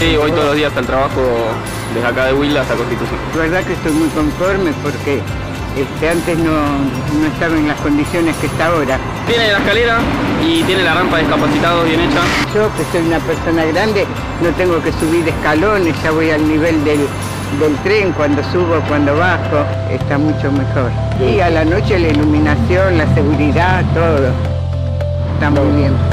Sí, voy todos los días al trabajo desde acá de Huila hasta Constitución. La verdad que estoy muy conforme porque antes no estaba en las condiciones que está ahora. Tiene la escalera y tiene la rampa de discapacitados bien hecha. Yo, que soy una persona grande, no tengo que subir escalones, ya voy al nivel del tren, cuando subo, cuando bajo, está mucho mejor. Y a la noche la iluminación, la seguridad, todo está muy bien.